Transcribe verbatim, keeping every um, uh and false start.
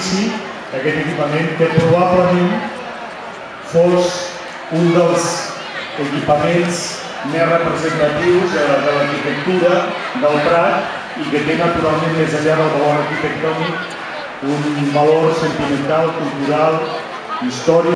l'edifici, aquest equipament, que probablement fos un dels equipaments més representatius de l'arquitectura del Prat i que té naturalment, més enllà del valor arquitectònic, un valor sentimental, cultural, històric.